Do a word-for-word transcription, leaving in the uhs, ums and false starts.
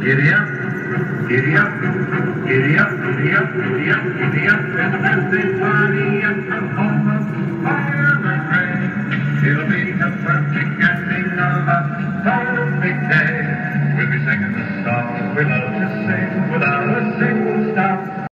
Giddy up, giddy up, giddy up, giddy up, giddy up, giddy up, and the birthday party at the home of Farmer Gray. It'll be the perfect ending of a perfect day. We'll be singing the songs we love to sing without a